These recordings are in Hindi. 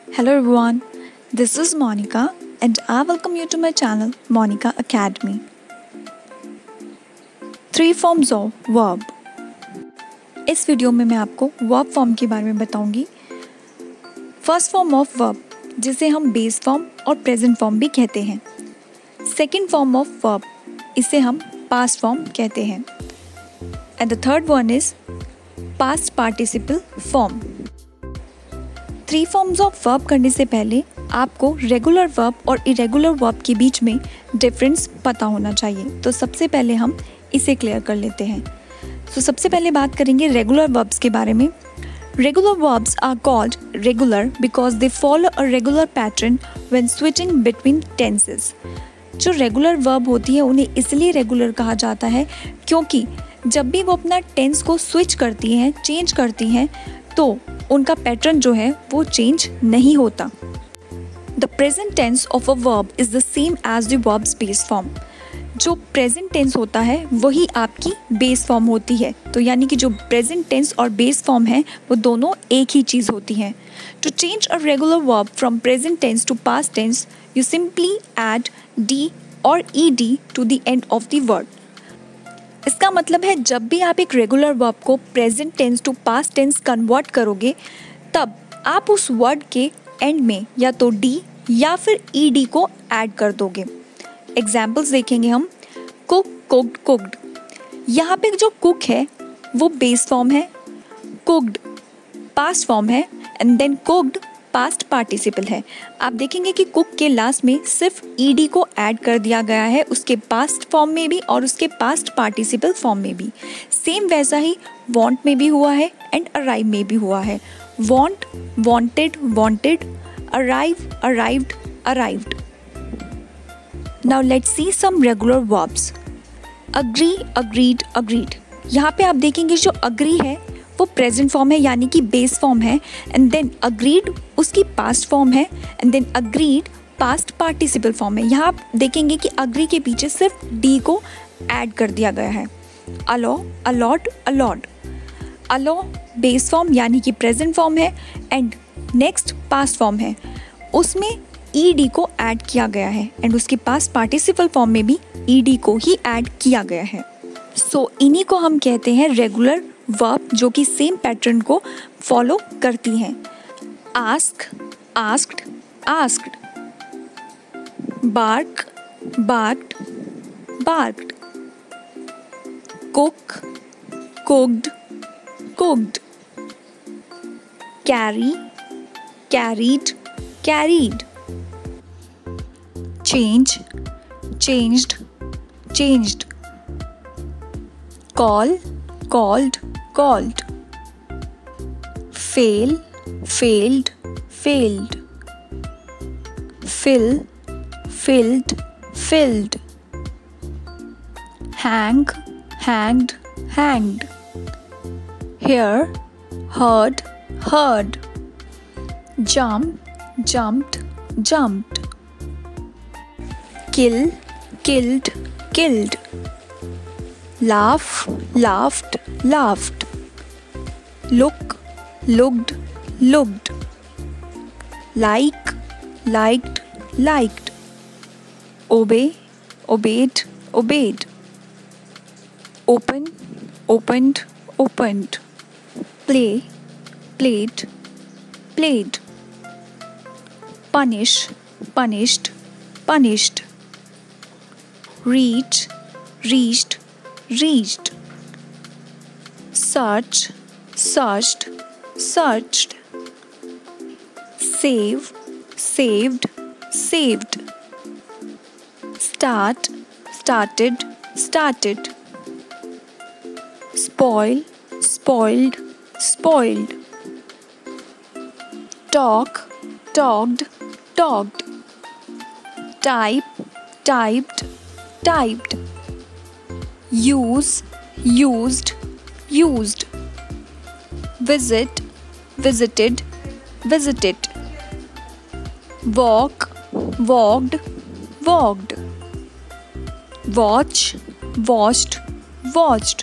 Hello everyone, this is Monica and I welcome you to my channel Monica Academy. 3 forms of verb. इस वीडियो में मैं आपको verb form के बारे में बताऊंगी. फर्स्ट फॉर्म ऑफ verb जिसे हम बेस फॉर्म और प्रेजेंट फॉर्म भी कहते हैं. सेकेंड फॉर्म ऑफ verb इसे हम पास्ट फॉर्म कहते हैं. And the third one is past participle form. 3 forms of verb करने से पहले आपको रेगुलर वर्ब और इरेगुलर वर्ब के बीच में डिफरेंस पता होना चाहिए. तो सबसे पहले हम इसे क्लियर कर लेते हैं. तो सबसे पहले बात करेंगे रेगुलर वर्ब्स के बारे में. Regular verbs are called regular because they follow a regular pattern when switching between tenses. जो रेगुलर वर्ब होती है उन्हें इसलिए रेगुलर कहा जाता है क्योंकि जब भी वो अपना टेंस को स्विच करती हैं, चेंज करती हैं, तो उनका पैटर्न जो है वो चेंज नहीं होता. The present tense of a verb is the same as the verb's base form. जो प्रेजेंट टेंस होता है वही आपकी बेस फॉर्म होती है. तो यानी कि जो प्रेजेंट टेंस और बेस फॉर्म है वो दोनों एक ही चीज़ होती हैं. To change a regular verb from present tense to past tense you simply add D और E D to the end of the word. इसका मतलब है जब भी आप एक रेगुलर वर्ब को present tense to past tense convert करोगे तब आप उस वर्ड के एंड में या तो डी या फिर ई डी को ऐड कर दोगे. एग्जाम्पल्स देखेंगे हम. Cook, cooked, cooked. यहाँ पे जो कुक है वो बेस फॉर्म है, कुक्ड पास्ट फॉर्म है and then cooked past participle है. आप देखेंगे कि कुक के लास्ट में सिर्फ ईडी को ऐड कर दिया गया है उसके पास्ट फॉर्म में भी और उसके पास्ट पार्टिसिपल फॉर्म में भी. सेम वैसा ही वांट में भी हुआ है एंड अराइव में भी हुआ है. Want, wanted, wanted. Arrive, arrived, arrived. Now let's see some regular verbs. Agree, agreed, agreed. यहाँ पे आप देखेंगे जो अग्री है वो प्रेजेंट फॉर्म है यानी कि बेस फॉर्म है एंड देन अग्रीड उसकी पास्ट फॉर्म है and then agreed past participle form है. यहाँ आप देखेंगे कि अग्री के पीछे सिर्फ डी को ऐड कर दिया गया है. Allow, allowed, allowed. Allow base form यानी कि प्रेजेंट फॉर्म है एंड नेक्स्ट पास्ट फॉर्म है उसमें ई डी को ऐड किया गया है एंड उसके पास्ट पार्टिसिपल फॉर्म में भी ई डी को ही ऐड किया गया है. सो इन्हीं को हम कहते हैं रेगुलर वर्ब जो कि सेम पैटर्न को फॉलो करती हैं. Ask, asked, asked. Bark, barked, barked. Cook, cooked, cooked. Carry, carried, carried. Change, changed, changed. Call, called, called. Fail, failed, failed. Fill, filled, filled. Hang, hanged, hanged. Hear, heard, heard. Jump, jumped, jumped. Kill, killed, killed. Laugh, laughed, laughed. Look, looked, looked. Like, liked, liked. Obey, obeyed, obeyed. Open, opened, opened. Play, played, played. Punish, punished, punished. Reach, reached, reached. Search, searched, searched. Save, saved, saved. Start, started, started. Spoil, spoiled, spoiled. Talk, talked, talked. Type, typed, typed. Use, used, used. Visit, visited, visited. Walk, walked, walked. Watch, watched, watched.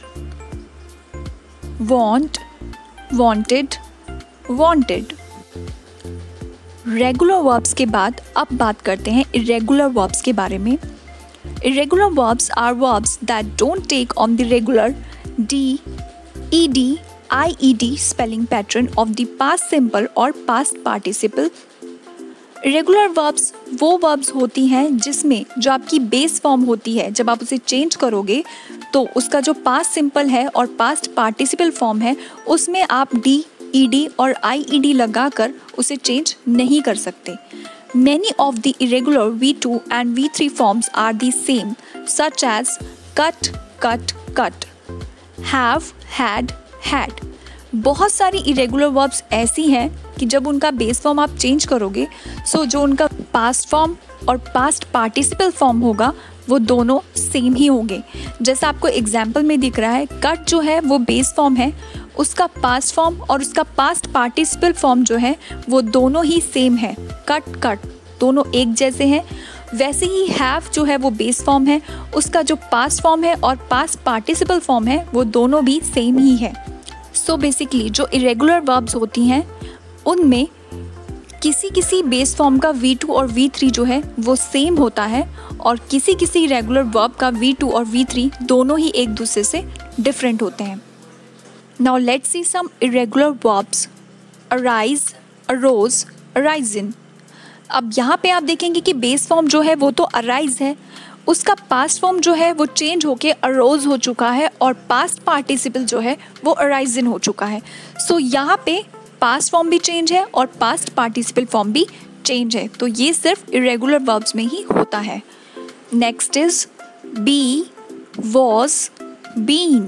Want, wanted, wanted. Regular verbs के बाद अब बात करते हैं इरेगुलर वर्ब्स के बारे में। Irregular verbs are verbs that don't take on the regular D, ED, IED spelling pattern of the past simple or past participle. Irregular verbs वो verbs होती हैं जिसमें जो आपकी बेस फॉर्म होती है, जब आप उसे चेंज करोगे तो उसका जो पास्ट सिंपल है और पास्ट पार्टिसिपल फॉर्म है उसमें आप D, ED और IED लगाकर उसे चेंज नहीं कर सकते। Many of the irregular V2 and V3 forms are the same, such as cut, cut, cut, have, had, had. बहुत सारी irregular verbs ऐसी हैं कि जब उनका बेस फॉर्म आप चेंज करोगे सो जो उनका पास्ट फॉर्म और पास्ट पार्टिसिपल फॉर्म होगा वो दोनों सेम ही होंगे। जैसा आपको एग्जाम्पल में दिख रहा है, कट जो है वो बेस फॉर्म है, उसका पास्ट फॉर्म और उसका पास्ट पार्टिसिपल फॉर्म जो है वो दोनों ही सेम है, कट कट दोनों एक जैसे हैं। वैसे ही हैव जो है वो बेस फॉर्म है, उसका जो पास्ट फॉर्म है और पास्ट पार्टिसिपल फॉर्म है वो दोनों भी सेम ही है। सो बेसिकली जो इरेगुलर वर्ब्स होती हैं उनमें किसी किसी बेस फॉर्म का V2 और V3 जो है वो सेम होता है और किसी किसी इरेगुलर वर्ब का V2 और V3 दोनों ही एक दूसरे से डिफरेंट होते हैं। Now let's see some irregular verbs. Arise, arose, arisen. अब यहाँ पे आप देखेंगे कि बेस फॉर्म जो है वो तो अराइज है, उसका पास्ट फॉर्म जो है वो चेंज होके अरोज हो चुका है और पास्ट पार्टिसिपल जो है वो अराइजन हो चुका है। सो यहाँ पे पास्ट फॉर्म भी चेंज है और पास्ट पार्टिसिपल फॉर्म भी चेंज है, तो ये सिर्फ इरेगुलर वर्ब्स में ही होता है। Next is be, was, been.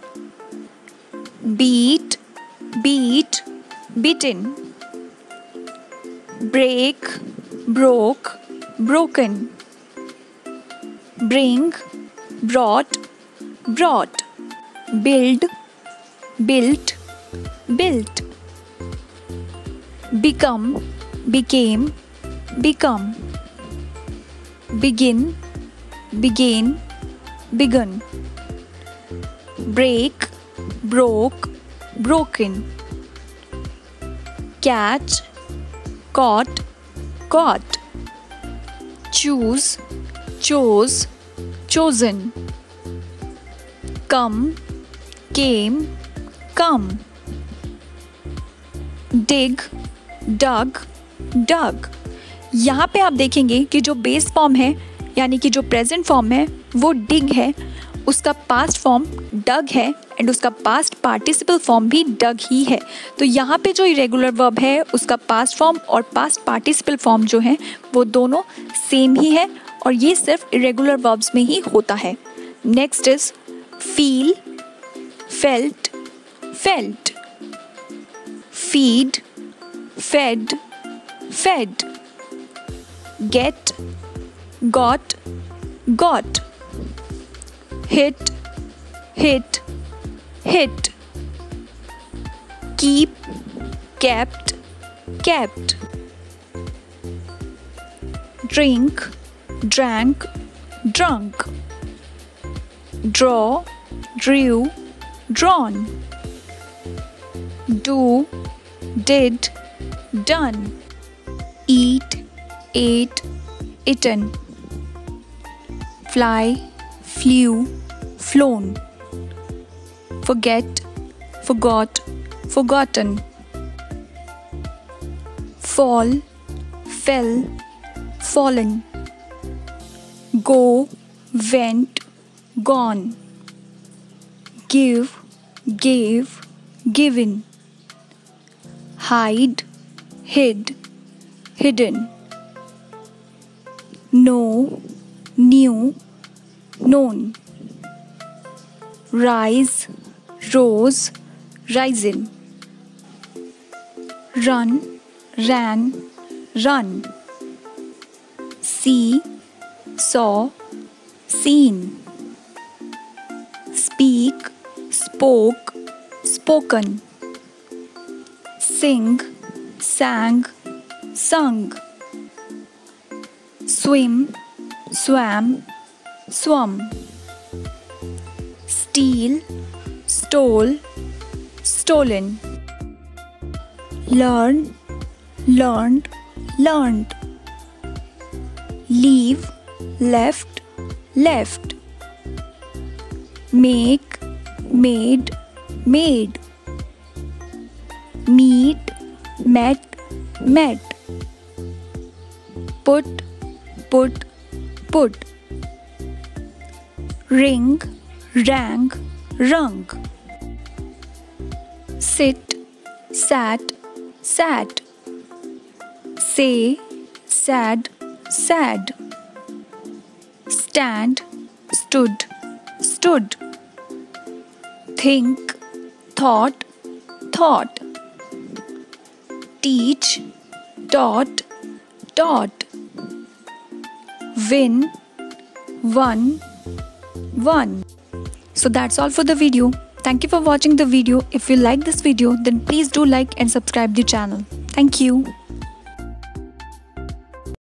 Beat, beat, beaten. break, broke, broken. Bring, brought, brought. Build, built, built. Become, became, become. Begin, began, begun. Break, broke, broken. Catch, caught, caught. Choose, chose, chosen. Come, came, come. Dig, dug, dug. यहाँ पे आप देखेंगे कि जो बेस फॉर्म है यानी कि जो प्रेजेंट फॉर्म है वो डिग है, उसका पास्ट फॉर्म डग है एंड उसका पास्ट पार्टिसिपल फॉर्म भी डग ही है। तो यहाँ पे जो इरेगुलर वर्ब है उसका पास्ट फॉर्म और पास्ट पार्टिसिपल फॉर्म जो है वो दोनों सेम ही है और ये सिर्फ इरेगुलर वर्ब्स में ही होता है। Next is feel, felt, felt. Feed, fed, fed. Get, got, got. hit, hit, hit. Keep, kept, kept. Drink, drank, drunk. Draw, drew, drawn. Do, did, done. Eat, ate, eaten. Fly, flew, flown. Forget, forgot, forgotten. Fall, fell, fallen. Go, went, gone. Give, gave, given. Hide, hid, hidden. Know, knew, known. Rise, rose, risen. Run, ran, run. See, saw, seen. Speak, spoke, spoken. Sing, sang, sung. Swim, swam, swum. Steal, stole, stolen. Learn, learned, learned. Leave, left, left. Make, made, made. Meet, met, met. Put, put, put. Ring, rang, rung. Sit, sat, sat. Say, sad, sad. Stand, stood, stood. Think, thought, thought. Teach, taught, taught. Win, won, won. So that's all for the video. Thank you for watching the video. If you like this video, then please do like and subscribe the channel. Thank you.